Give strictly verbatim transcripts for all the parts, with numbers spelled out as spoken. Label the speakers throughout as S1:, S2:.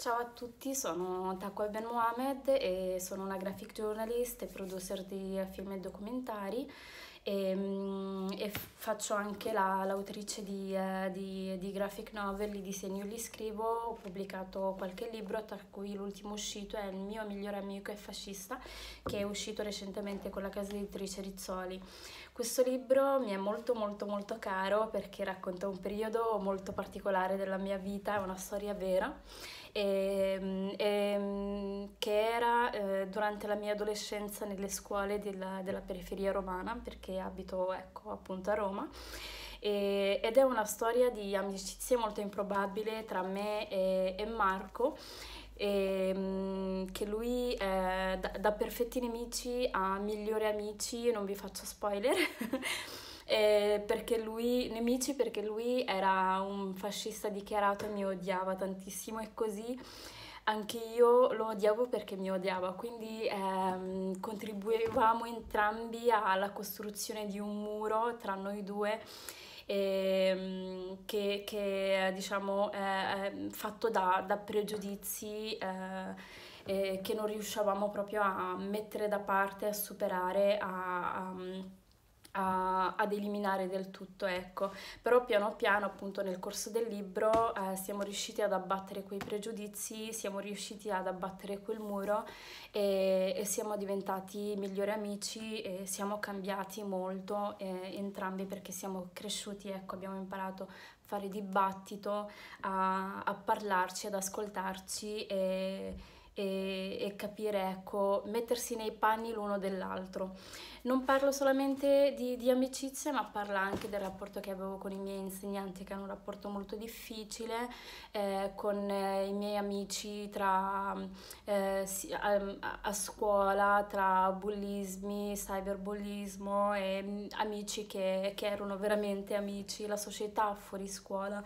S1: Ciao a tutti, sono Taqwa Ben Mohamed e sono una graphic journalist e producer di film e documentari e, mm, e f- faccio anche la- l'autrice di, eh, di- di graphic novel, li disegno e li scrivo. Ho pubblicato qualche libro, tra cui l'ultimo uscito è Il mio migliore amico è fascista, che è uscito recentemente con la casa editrice Rizzoli. Questo libro mi è molto molto molto caro perché racconta un periodo molto particolare della mia vita, è una storia vera e, e, che era eh, durante la mia adolescenza nelle scuole della, della periferia romana, perché abito, ecco, appunto a Roma. E, ed è una storia di amicizia molto improbabile tra me e, e Marco, e, mm, che lui è da, da perfetti nemici a migliori amici. Non vi faccio spoiler. Eh, perché lui, nemici perché lui era un fascista dichiarato e mi odiava tantissimo, e così anche io lo odiavo perché mi odiava, quindi ehm, contribuivamo entrambi alla costruzione di un muro tra noi due, ehm, che, che diciamo è, è fatto da, da pregiudizi, eh, eh, che non riuscivamo proprio a mettere da parte, a superare, a, a- a- ad eliminare del tutto, ecco. Però piano piano, appunto, nel corso del libro eh, siamo riusciti ad abbattere quei pregiudizi, siamo riusciti ad abbattere quel muro e, e siamo diventati migliori amici e siamo cambiati molto eh, entrambi, perché siamo cresciuti, ecco, abbiamo imparato a fare dibattito, a, a parlarci, ad ascoltarci e, e, e capire, ecco, mettersi nei panni l'uno dell'altro. Non parlo solamente di, di amicizia, ma parla anche del rapporto che avevo con i miei insegnanti, che hanno un rapporto molto difficile, eh, con eh, i miei amici tra, eh, si- a, a scuola, tra bullismi, cyberbullismo e mm, amici che, che erano veramente amici, la società fuori scuola.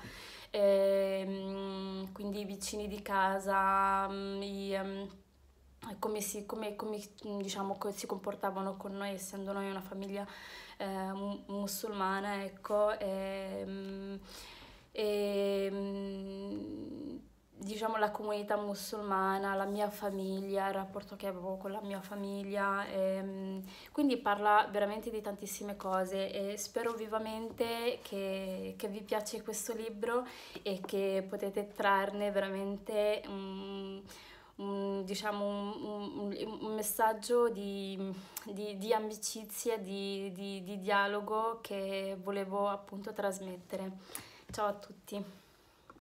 S1: Ehm, quindi i vicini di casa, mm, i, ehm, come si, come, come, diciamo, co- si comportavano con noi, essendo noi una famiglia eh, mu- musulmana, ecco, e, mm, e, mm, diciamo la comunità musulmana, la mia famiglia, il rapporto che avevo con la mia famiglia, e, mm, quindi parla veramente di tantissime cose e spero vivamente che, che vi piace questo libro e che potete trarne veramente un, un, diciamo, un, un- un messaggio di, di- di amicizia, di, di di dialogo che volevo appunto trasmettere. Ciao a tutti.